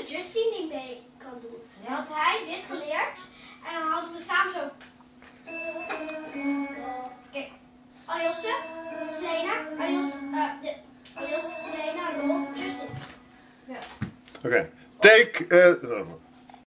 Justin niet mee kan doen. Dan had hij dit geleerd en dan hadden we samen zo. Kijk, Aljosje, Selena, Aljosje, Selena, Rolf, Justin. Ja. Oké, take.